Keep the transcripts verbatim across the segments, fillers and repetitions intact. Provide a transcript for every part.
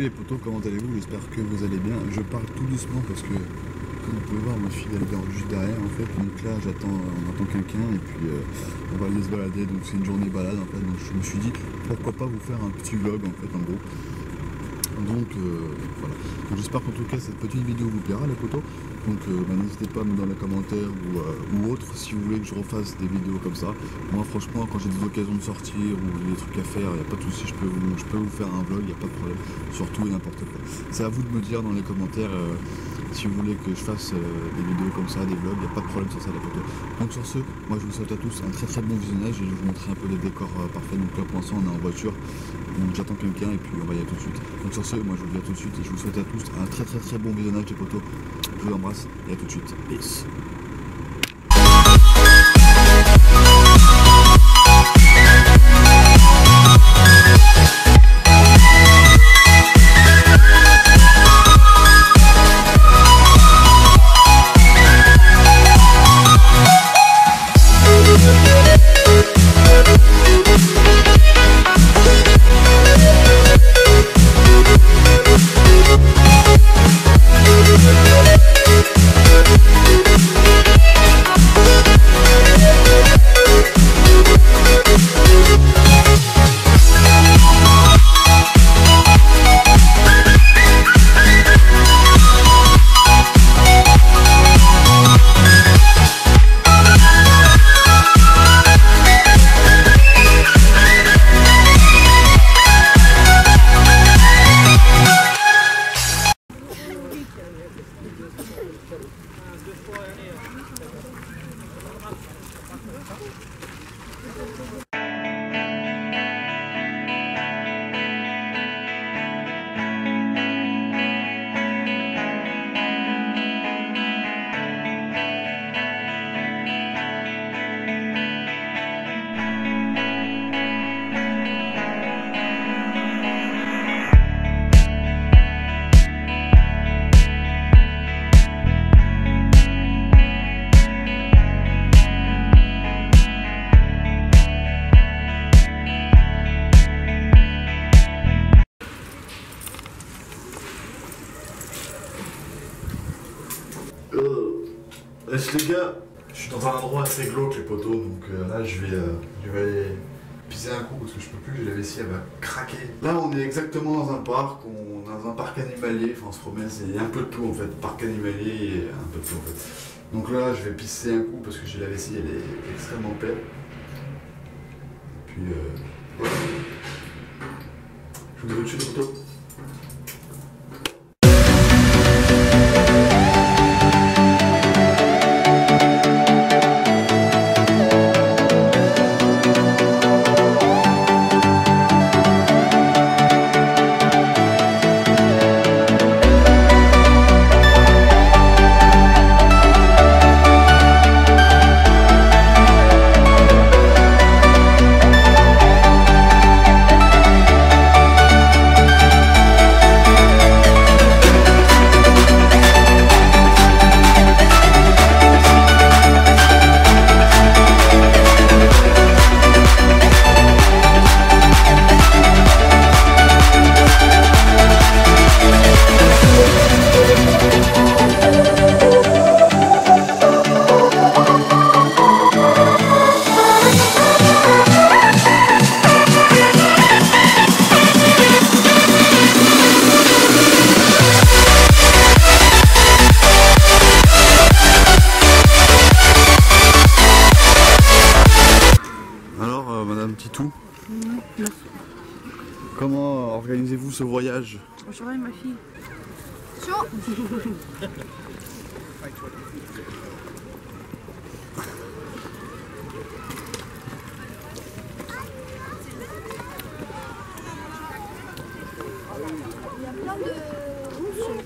les potos, comment allez-vous? J'espère que vous allez bien. Je parle tout doucement parce que, comme vous pouvez voir, ma fille elle dort juste derrière en fait. Donc là j'attends on attend quelqu'un et puis euh, on va aller se balader. Donc c'est une journée balade en fait. Donc je me suis dit pourquoi pas vous faire un petit vlog en fait en gros. Donc euh, voilà. Donc j'espère qu'en tout cas cette petite vidéo vous plaira les potos. Donc euh, bah, n'hésitez pas à me mettre dans les commentaires ou, euh, ou autres si vous voulez que je refasse des vidéos comme ça. Moi franchement quand j'ai des occasions de sortir ou des trucs à faire, il n'y a pas de souci, je peux vous, je peux vous faire un vlog, il n'y a pas de problème. Surtout et n'importe quoi. C'est à vous de me dire dans les commentaires euh, si vous voulez que je fasse euh, des vidéos comme ça, des vlogs, il n'y a pas de problème sur ça les potos. Donc sur ce, moi je vous souhaite à tous un très très bon visionnage et je vais vous montrer un peu les décors euh, parfaits. Donc là pour l'instant on est en voiture, donc j'attends quelqu'un et puis on va y aller tout de suite. Donc sur ce, moi je vous dis à tout de suite et je vous souhaite à tous un très très très bon visionnage les potos. Je vous embrasse et à tout de suite. Peace. Laisse les gars, je suis dans un endroit assez glauque les potos, donc euh, là je vais, euh, je vais aller pisser un coup parce que je peux plus, la vessie elle va craquer. Là on est exactement dans un parc, on est dans un parc animalier, enfin on se promène, c'est un peu de tout en fait, parc animalier et un peu de tout en fait. Donc là je vais pisser un coup parce que j'ai la vessie, elle est extrêmement pleine. Et puis euh, voilà. Je vous dis au-dessus les potos. Titou, mmh, comment organisez-vous ce voyage? Bonjour ma fille. Chaud. Il y a plein de rousses.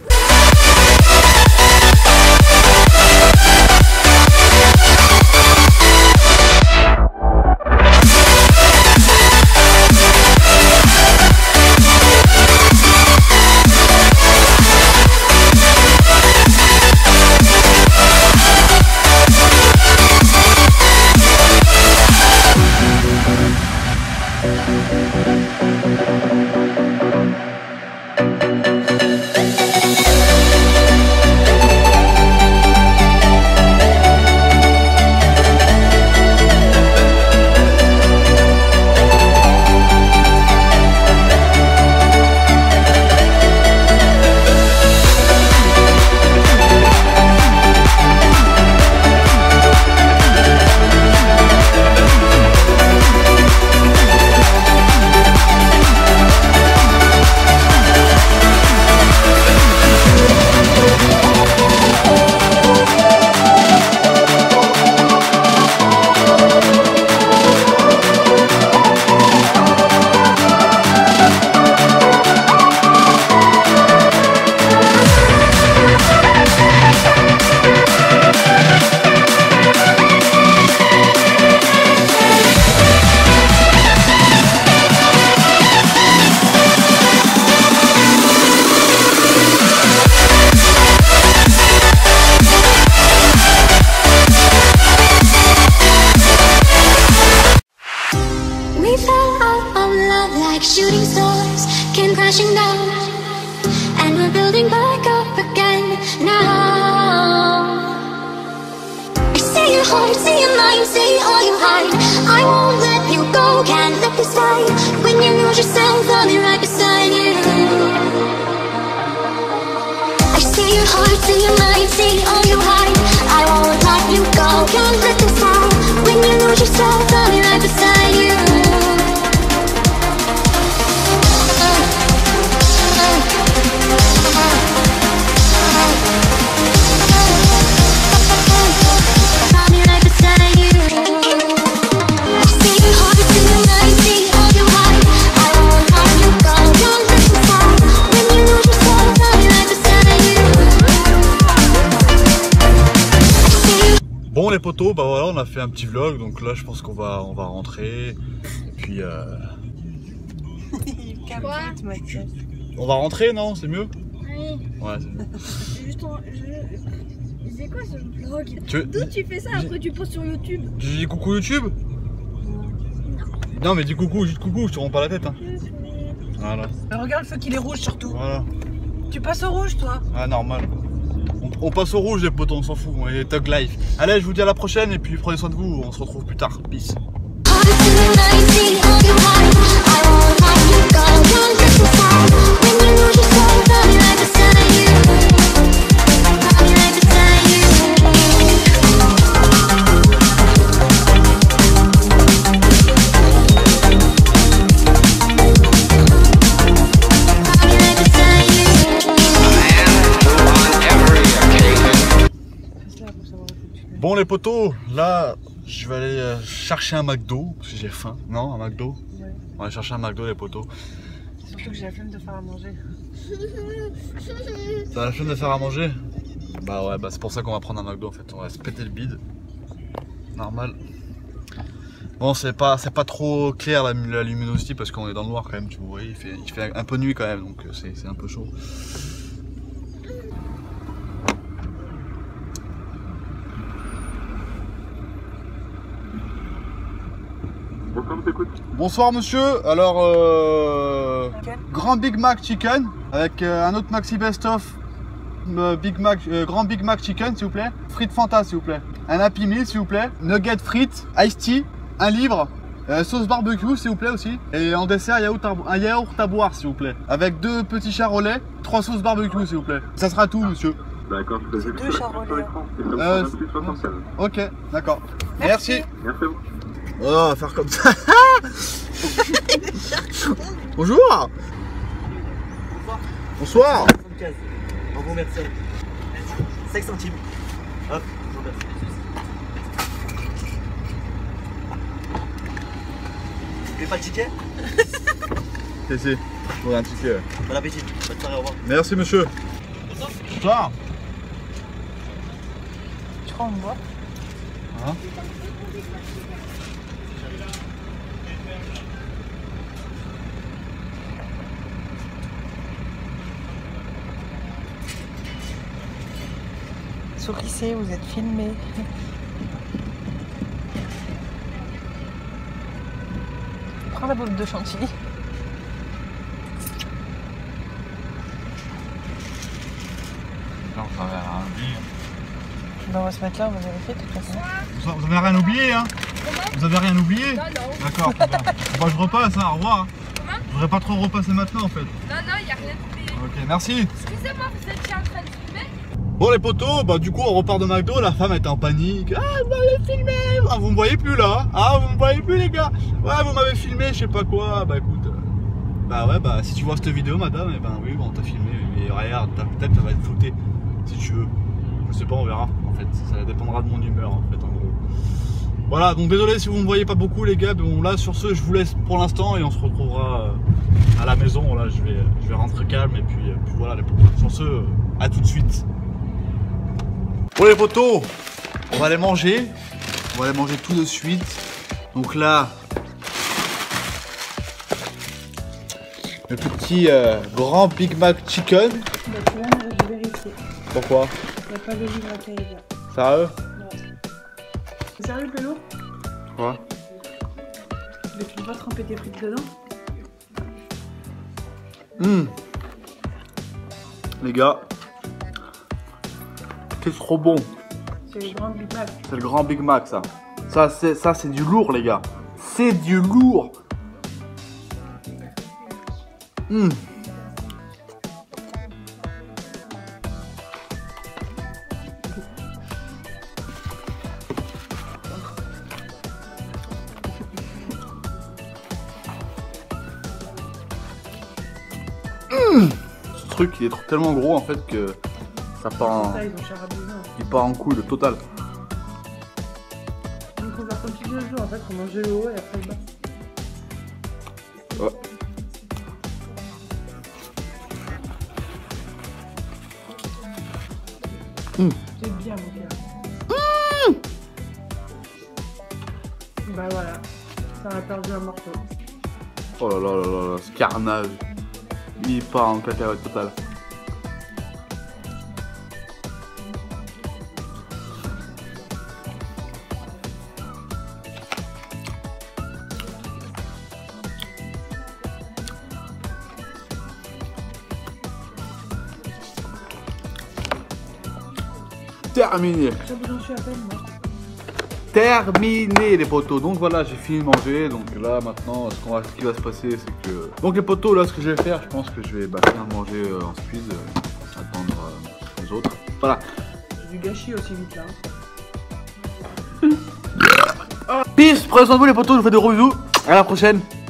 like shooting stars came crashing down, and we're building back up again now. I see your heart, see your mind, see all you hide. I won't let you go, can't let this die. When you lose yourself, I'll be right beside you. I see your heart, see your mind, see all you hide. I won't let you go, can't let this die. When you lose yourself, I'll be right beside you. Bon les potos, bah voilà, on a fait un petit vlog, donc là je pense qu'on va on va rentrer et puis euh... on va rentrer, non? C'est mieux? Oui. Ouais, c'est mieux. Juste en... je... C'est quoi ce vlog? Tu... D'où tu fais ça? Après tu postes sur YouTube? Tu dis coucou YouTube? Non mais dis coucou, juste coucou, je te rends pas la tête hein. Voilà. Mais regarde le feu qu'il est rouge surtout. Voilà. Tu passes au rouge toi? Ah normal. On, on passe au rouge les potos, on s'en fout, on est Thug Life. Allez, je vous dis à la prochaine et puis prenez soin de vous, on se retrouve plus tard. Peace. Bon les potos, là je vais aller euh, chercher un McDo parce que j'ai faim. Non, un McDo? Ouais. On va aller chercher un McDo les potos. Surtout que j'ai la flemme de faire à manger. T'as la flemme de faire à manger? Bah ouais, bah c'est pour ça qu'on va prendre un McDo en fait. On va se péter le bide. Normal. Bon, c'est pas, c'est pas trop clair la, la luminosité parce qu'on est dans le noir quand même, tu vois. Il fait, il fait un peu nuit quand même, donc c'est un peu chaud. Bonsoir monsieur, alors euh, grand Big Mac Chicken avec euh, un autre Maxi Best of euh, Big Mac, euh, grand Big Mac Chicken s'il vous plaît, frites Fanta s'il vous plaît, un Happy Meal s'il vous plaît, nugget frites, iced tea, un livre, euh, sauce barbecue s'il vous plaît aussi, et en dessert yaourt à, un yaourt à boire s'il vous plaît, avec deux petits charolais, trois sauces barbecue s'il vous plaît. Ça sera tout monsieur. D'accord, je faisais Deux charolais. Euh, ok, d'accord. Merci. Merci à vous. Oh, on va faire comme ça. Bonjour. Bonsoir. soixante-quinze. En vous remerciant. cinq centimes. Hop, je vous remercie. Vous voulez pas le ticket? Si, si. Je voudrais un ticket. Bon appétit. Bonne soirée, au revoir. Merci monsieur. Bonsoir. Tu crois en moi? Hein? Sourissez, vous êtes filmé. Prends la boîte de chantilly. Non, ça va rien oublier. Ben, on va se mettre là, on va vérifier de toute façon. Vous, vous avez rien oublié, hein? Vous avez rien oublié? Non, non. D'accord. Bon, je repasse, hein, au revoir. Comment? Je voudrais pas trop repasser maintenant en fait. Non, non, il n'y a rien oublié. Ok, merci. Excusez-moi, vous êtes en train de filmer? Bon les potos, bah du coup on repart de McDo, la femme était en panique. Ah vous m'avez filmé. Ah vous me voyez plus là. Ah vous me voyez plus les gars. Ouais vous m'avez filmé, je sais pas quoi. Bah écoute. Euh, bah ouais bah si tu vois cette vidéo madame, et eh ben oui bon, on t'a filmé. Mais regarde, peut-être ça va être flouté. Si tu veux. Je sais pas, on verra en fait. Ça dépendra de mon humeur en fait en gros. Voilà, donc désolé si vous me voyez pas beaucoup les gars. Bon là sur ce je vous laisse pour l'instant et on se retrouvera euh, à la maison. Là je vais, je vais rentrer calme et puis, euh, puis voilà les potos. Sur ce, euh, à tout de suite. Bon les potos, on va aller manger. On va aller manger tout de suite. Donc là, le petit euh, grand Big Mac Chicken. Bah tu vois, je vais vérifier. Pourquoi? Il n'y a pas de livre à terrible. Sérieux? C'est sérieux, Pélo? Quoi? Mais tu peux pas tremper tes frites dedans? Mmh. Les gars, c'est trop bon. C'est le grand Big Mac. C'est le grand Big Mac ça. Ça c'est ça c'est du lourd les gars. C'est du lourd. Mmh. Mmh. Ce truc il est tellement gros en fait que ça part en, Ça, ils ont charabusé. il part en couille le total. Il faut faire comme tu dis le jour en fait, faut manger le haut et après le bas. Ouais. Mmh. C'est bien mon gars. Mmh. Bah voilà, ça a perdu un morceau. Oh là là là là là, ce carnage. Il part en cacahuète totale. Terminé. J'en suis à peine moi. Terminé les potos, donc voilà j'ai fini de manger, donc là maintenant ce, qu'on va, ce qui va se passer c'est que... Donc les potos là ce que je vais faire, je pense que je vais bah, finir de manger euh, en speed, euh, attendre euh, les autres, voilà. J'ai du gâchis aussi vite là. Peace, prenez soin de vous les potos, je vous fais de gros bisous, à la prochaine.